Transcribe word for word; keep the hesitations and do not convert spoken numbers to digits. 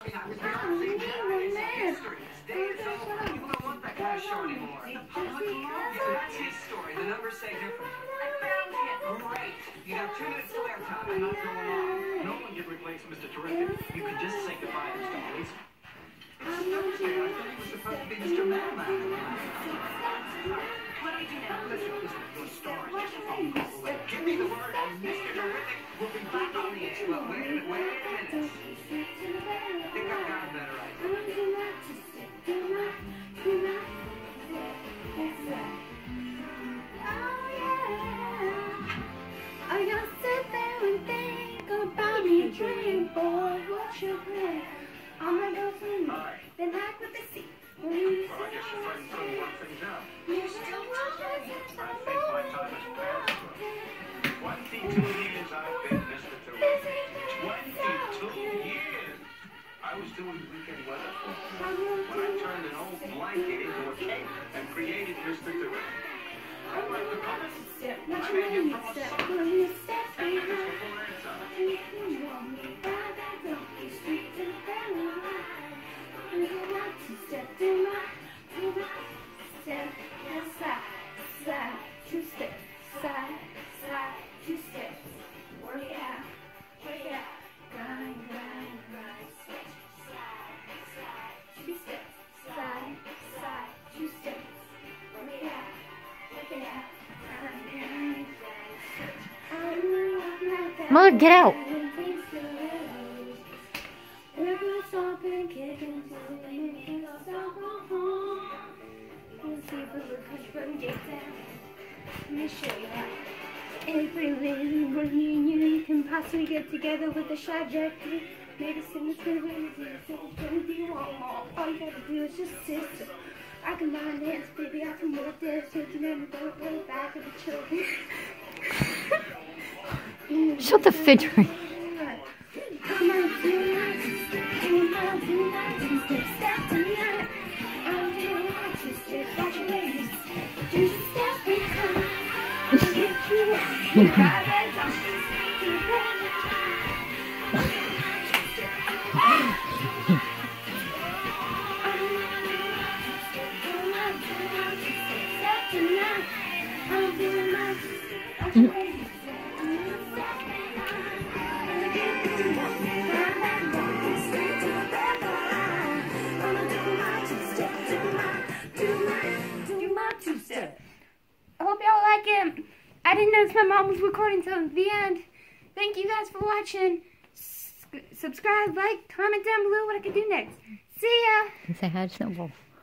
People don't want that kind of show anymore. The public loves it. That's his story. The numbers say different. I found him. Great. You have two minutes to airtime. I'm not going on. No one can replace Mister Terrific. You can just say goodbye to Mister Police. It's Thursday. I thought he was supposed to be Mister Madman. What do we do now? Listen, listen. Your star is just a phone call away. Give me the word and Mister Terrific will be back on the air. Well, wait a minute. Wait a minute. I think I've got a better idea. I gotta sit there and think about me, dream, boy, what's your plan? I'm gonna go for me, then act with the sea. Well, I guess you're fighting trying to work things out. You're still watching. I think my time has passed. twenty-two years I've been Mister Terrific. twenty-two years! I was doing weekend weather for you when I turned an old blanket into a cape and created Mister Terrific. I like the colors. I made him from a sock. And it's before airtime. Step to my, to my, step, side, side, two steps, side, side, two steps. Work it out, work it out, grind, grind, grind, step, side, side, two steps, side, side, two steps. Work it out, work it out, grind, grind, grind. Mother, get out. Let me show you that. Every little reunion you can possibly get together with a shy jack. Maybe sing this good do you want more? All you gotta do is just sister. I can line dance, baby, I can work this. You can never go play back to the children. Shut the fidgeting. Come on, tonight. Come on, tonight. Step tonight. I'm doing what you said. Watch your ladies. Just step behind. I hope y'all like it. I didn't notice my mom was recording till the end. Thank you guys for watching. S subscribe, like, comment down below what I can do next. See ya. Say hi to Snowball.